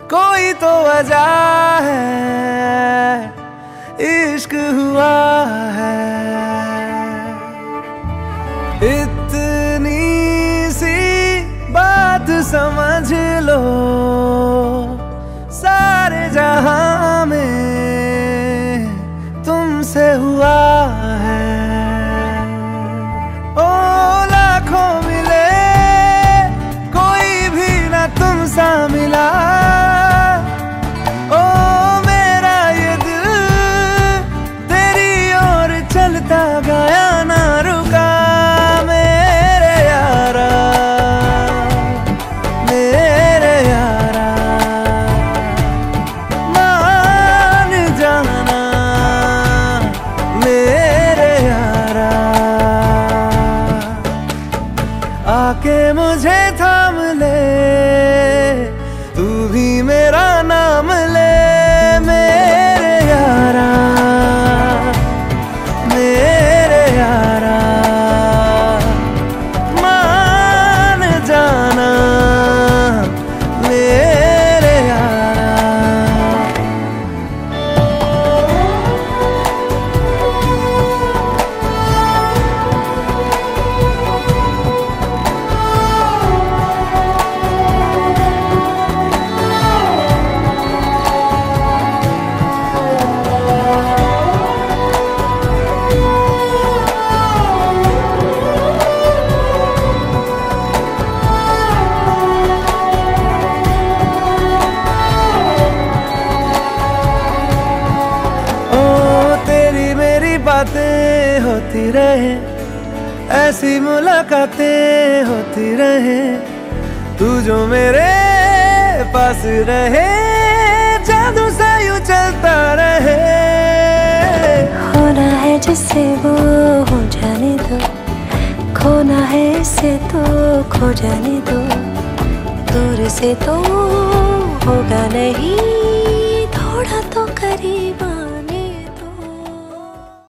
कोई तो वजह है, इश्क हुआ है। इतनी सी बात समझ लो, सारे जहां में तुमसे हुआ है। ओ लाखों मिले, कोई भी ना तुम सा मिला। ओ मेरा ये दिल तेरी ओर चलता गया, ना रुका। मेरे यारा, मेरे यारा, मान जाना मेरे यारा। आके मुझे थाम ले, तू भी मेरा नाम ले। मेरे यारा, मेरे यारा, मान जाना मेरे यारा। बातें होती रहे, ऐसी मुलाकातें होती रहे, तू जो मेरे पास रहे, जादू सा यूं चलता रहे। होना है जिससे वो हो जाने दो, खोना है इससे तो खो जाने दो। दूर से तो होगा नहीं, थोड़ा तो करीब